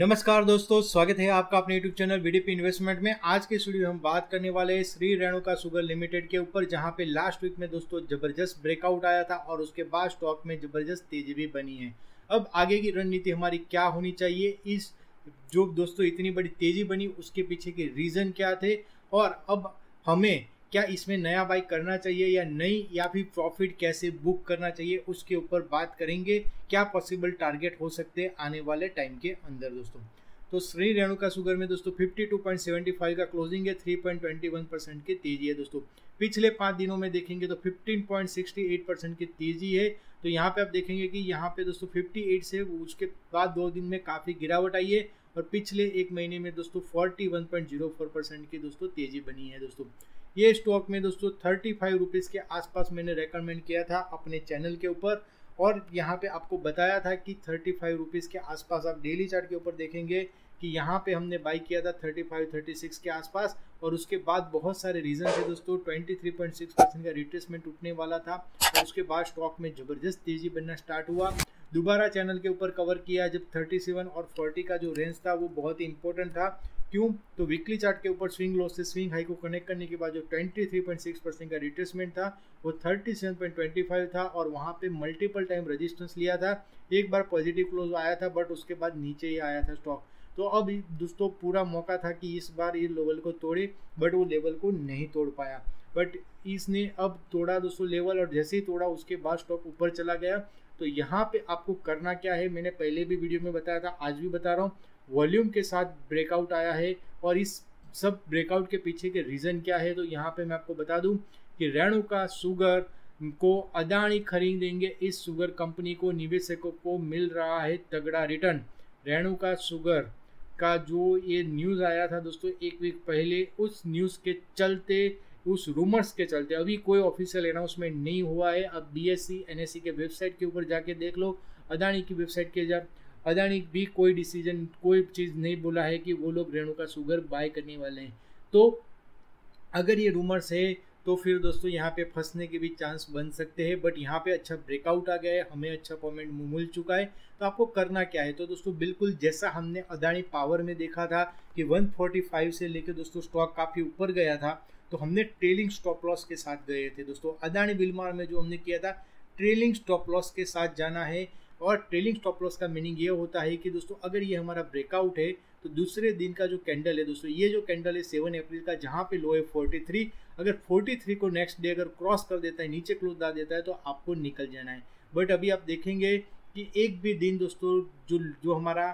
नमस्कार दोस्तों, स्वागत है आपका अपने यूट्यूब चैनल वीडीपी इन्वेस्टमेंट में। आज के स्टूडियो में हम बात करने वाले हैं श्री रेणुका शुगर लिमिटेड के ऊपर, जहां पे लास्ट वीक में दोस्तों जबरदस्त ब्रेकआउट आया था और उसके बाद स्टॉक में जबरदस्त तेजी भी बनी है। अब आगे की रणनीति हमारी क्या होनी चाहिए, इस जो दोस्तों इतनी बड़ी तेजी बनी उसके पीछे के रीजन क्या थे और अब हमें क्या इसमें नया बाई करना चाहिए या नहीं, या फिर प्रॉफिट कैसे बुक करना चाहिए, उसके ऊपर बात करेंगे। क्या पॉसिबल टारगेट हो सकते हैं आने वाले टाइम के अंदर दोस्तों। तो श्री रेणुका शुगर में दोस्तों 52.75 का क्लोजिंग है, 3.21% की तेजी है दोस्तों। पिछले 5 दिनों में देखेंगे तो 15.68% की तेजी है। तो यहाँ पे आप देखेंगे कि यहाँ पे दोस्तों 58 से उसके बाद 2 दिन में काफ़ी गिरावट आई है और पिछले 1 महीने में दोस्तों 41.04% की दोस्तों तेजी बनी है दोस्तों। ये स्टॉक में दोस्तों 35 रुपीज़ के आसपास मैंने रेकमेंड किया था अपने चैनल के ऊपर, और यहाँ पे आपको बताया था कि 35 रुपीज़ के आसपास आप डेली चार्ट के ऊपर देखेंगे कि यहाँ पे हमने बाई किया था 35-36 के आसपास, और उसके बाद बहुत सारे रीजन थे दोस्तों। 23.6% का रिट्रेसमेंट उठने वाला था और उसके बाद स्टॉक में ज़बरदस्त तेज़ी बनना स्टार्ट हुआ। दोबारा चैनल के ऊपर कवर किया जब 37 और 40 का जो रेंज था वो बहुत ही इंपॉर्टेंट था। क्यों? तो वीकली चार्ट के ऊपर स्विंग लो से स्विंग हाई को कनेक्ट करने के बाद जो 23.6% का रिट्रेसमेंट था वो 37.25 था और वहाँ पे मल्टीपल टाइम रेजिस्टेंस लिया था। एक बार पॉजिटिव क्लोज आया था बट उसके बाद नीचे ही आया था स्टॉक। तो अब दोस्तों पूरा मौका था कि इस बार ये लेवल को तोड़े, बट वो लेवल को नहीं तोड़ पाया। बट इसने अब तोड़ा दोस्तों लेवल, और जैसे ही तोड़ा उसके बाद स्टॉक ऊपर चला गया। तो यहाँ पे आपको करना क्या है, मैंने पहले भी वीडियो में बताया था, आज भी बता रहा हूँ। वॉल्यूम के साथ ब्रेकआउट आया है और इस सब ब्रेकआउट के पीछे के रीज़न क्या है, तो यहाँ पे मैं आपको बता दूं कि रेणुका शुगर को अदानी खरीदेंगे। इस शुगर कंपनी को निवेशकों को मिल रहा है तगड़ा रिटर्न। रेणुका शुगर का जो ये न्यूज़ आया था दोस्तों 1 वीक पहले, उस न्यूज़ के चलते, उस रूमर्स के चलते, अभी कोई ऑफिशियल अनाउंसमेंट नहीं हुआ है। अब BSE NSE के वेबसाइट के ऊपर जाके देख लो, अदानी की वेबसाइट के जब अदानी भी कोई डिसीजन, कोई चीज़ नहीं बोला है कि वो लोग रेणुका शुगर बाय करने वाले हैं। तो अगर ये रूमर्स है तो फिर दोस्तों यहाँ पे फंसने के भी चांस बन सकते हैं। बट यहाँ पे अच्छा ब्रेकआउट आ गया है, हमें अच्छा पेमेंट मिल चुका है। तो आपको करना क्या है, तो दोस्तों बिल्कुल जैसा हमने अदानी पावर में देखा था कि 145 से लेकर दोस्तों स्टॉक काफ़ी ऊपर गया था, तो हमने ट्रेलिंग स्टॉप लॉस के साथ गए थे दोस्तों। अदानी बिलमार में जो हमने किया था ट्रेलिंग स्टॉप लॉस के साथ जाना है। और ट्रेलिंग स्टॉप लॉस का मीनिंग ये होता है कि दोस्तों अगर ये हमारा ब्रेकआउट है तो दूसरे दिन का जो कैंडल है दोस्तों, ये जो कैंडल है 7 अप्रैल का, जहाँ पे लो है 43, अगर 43 को नेक्स्ट डे अगर क्रॉस कर देता है, नीचे क्लोज ला देता है, तो आपको निकल जाना है। बट अभी आप देखेंगे कि एक भी दिन दोस्तों जो हमारा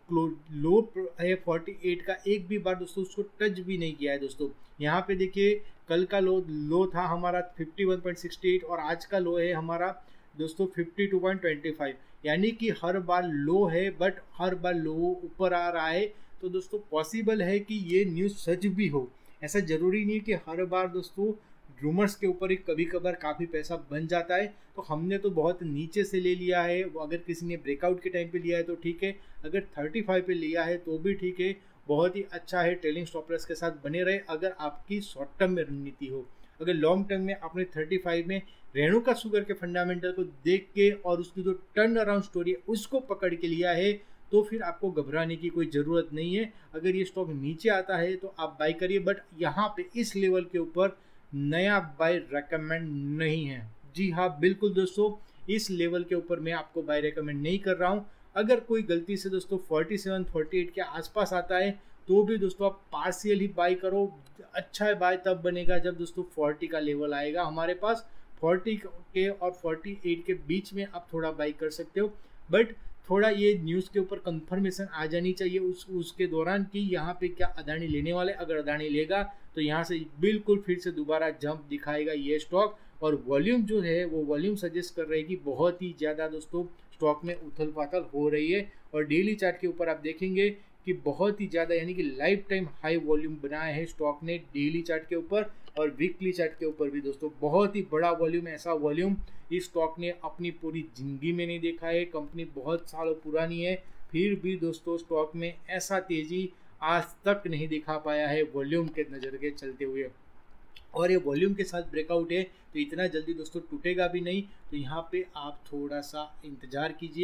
लो है 48 का, एक भी बार दोस्तों उसको टच भी नहीं किया है दोस्तों। यहाँ पे देखिए कल का लो था हमारा 51.68 और आज का लो है हमारा दोस्तों 52.25, यानी कि हर बार लो है बट हर बार लो ऊपर आ रहा है। तो दोस्तों पॉसिबल है कि ये न्यूज़ सच भी हो, ऐसा ज़रूरी नहीं कि हर बार दोस्तों रूमर्स के ऊपर ही कभी कभार काफ़ी पैसा बन जाता है। तो हमने तो बहुत नीचे से ले लिया है, वो अगर किसी ने ब्रेकआउट के टाइम पे लिया है तो ठीक है, अगर 35 पे लिया है तो भी ठीक है, बहुत ही अच्छा है। ट्रेलिंग स्टॉप लॉस के साथ बने रहे अगर आपकी शॉर्ट टर्म में रणनीति हो। अगर लॉन्ग टर्म में आपने 35 में रेणुका शुगर के फंडामेंटल को देख के और उसकी जो टर्न अराउंड स्टोरी है उसको पकड़ के लिया है, तो फिर आपको घबराने की कोई ज़रूरत नहीं है। अगर ये स्टॉक नीचे आता है तो आप बाई करिए, बट यहाँ पे इस लेवल के ऊपर नया बाय रेकमेंड नहीं है। जी हाँ बिल्कुल दोस्तों, इस लेवल के ऊपर मैं आपको बाय रेकमेंड नहीं कर रहा हूँ। अगर कोई गलती से दोस्तों 47-48 के आसपास आता है तो भी दोस्तों आप पार्शियल ही बाई करो। अच्छा है, बाय तब बनेगा जब दोस्तों 40 का लेवल आएगा हमारे पास। 40 के और 48 के बीच में आप थोड़ा बाई कर सकते हो, बट थोड़ा ये न्यूज़ के ऊपर कंफर्मेशन आ जानी चाहिए उसके दौरान कि यहाँ पे क्या अदानी लेने वाले। अगर अदानी लेगा तो यहाँ से बिल्कुल फिर से दोबारा जंप दिखाएगा ये स्टॉक, और वॉल्यूम जो है वो वॉल्यूम सजेस्ट कर रही है कि बहुत ही ज़्यादा दोस्तों स्टॉक में उथल पाथल हो रही है। और डेली चार्ट के ऊपर आप देखेंगे कि बहुत ही ज़्यादा, यानी कि लाइफ टाइम हाई वॉल्यूम बनाया है स्टॉक ने डेली चार्ट के ऊपर, और वीकली चार्ट के ऊपर भी दोस्तों बहुत ही बड़ा वॉल्यूम। ऐसा वॉल्यूम इस स्टॉक ने अपनी पूरी ज़िंदगी में नहीं देखा है। कंपनी बहुत सालों पुरानी है, फिर भी दोस्तों स्टॉक में ऐसा तेज़ी आज तक नहीं दिखा पाया है वॉल्यूम के नज़र के चलते हुए। और ये वॉल्यूम के साथ ब्रेकआउट है तो इतना जल्दी दोस्तों टूटेगा भी नहीं। तो यहाँ पे आप थोड़ा सा इंतज़ार कीजिए,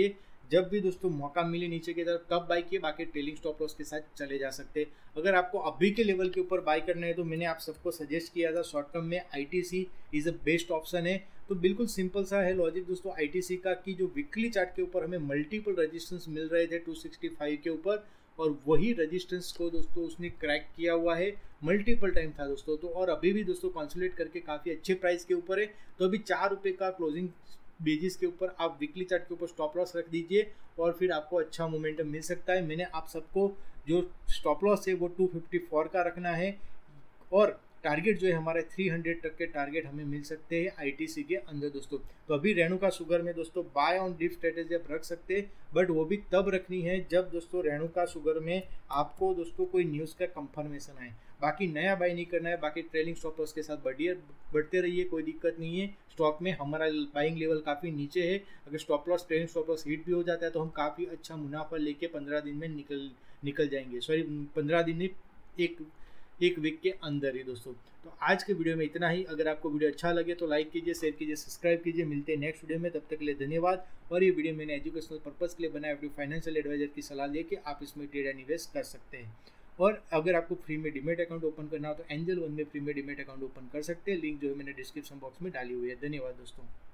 जब भी दोस्तों मौका मिले नीचे की तरफ तब बाई किए, बाकी ट्रेलिंग स्टॉप लॉस के साथ चले जा सकते। अगर आपको अभी के लेवल के ऊपर बाई करना है तो मैंने आप सबको सजेस्ट किया था शॉर्ट टर्म में ITC is a best option है। तो बिल्कुल सिंपल सा है लॉजिक दोस्तों ITC का कि जो वीकली चार्ट के ऊपर हमें मल्टीपल रेजिस्टेंस मिल रहे थे 265 के ऊपर, और वही रेजिस्टेंस को दोस्तों उसने क्रैक किया हुआ है, मल्टीपल टाइम था दोस्तों। तो और अभी भी दोस्तों कंसोलिडेट करके काफ़ी अच्छे प्राइस के ऊपर है। तो अभी 4 रुपये का क्लोजिंग बेसिस के ऊपर आप वीकली चार्ट के ऊपर स्टॉप लॉस रख दीजिए और फिर आपको अच्छा मोमेंटम मिल सकता है। मैंने आप सबको जो स्टॉप लॉस है वो 254 का रखना है, और टारगेट जो है हमारे 300 तक के टारगेट हमें मिल सकते हैं ITC के अंदर दोस्तों। तो अभी रेणुका शुगर में दोस्तों बाय ऑन डिप स्ट्रेटेजी आप रख सकते हैं, बट वो भी तब रखनी है जब दोस्तों रेणुका शुगर में आपको दोस्तों कोई न्यूज़ का कंफर्मेशन आए। बाकी नया बाय नहीं करना है। बाकी ट्रेलिंग स्टॉप लॉस के साथ बढ़ते रहिए, कोई दिक्कत नहीं है। स्टॉक में हमारा बाइंग लेवल काफ़ी नीचे है। अगर stop loss trailing stop loss hit भी हो जाता है तो हम काफ़ी अच्छा मुनाफा लेके 15 दिन में निकल जाएंगे। सॉरी 15 दिन नहीं, एक वीक के अंदर ही दोस्तों। तो आज के वीडियो में इतना ही। अगर आपको वीडियो अच्छा लगे तो लाइक कीजिए, शेयर कीजिए, सब्सक्राइब कीजिए। मिलते हैं नेक्स्ट वीडियो में, तब तक के लिए धन्यवाद। और ये वीडियो मैंने एजुकेशनल पर्पस के लिए बनाया, अपनी फाइनेंशियल एडवाइजर की सलाह लेके आप इसमें ट्रेड एंड इन्वेस्ट कर सकते हैं। और अगर आपको फ्री में डीमेट अकाउंट ओपन करना हो तो एंजल वन में फ्री में डीमेट अकाउंट ओपन कर सकते हैं। लिंक जो है मैंने डिस्क्रिप्शन बॉक्स में डाली हुई है। धन्यवाद दोस्तों।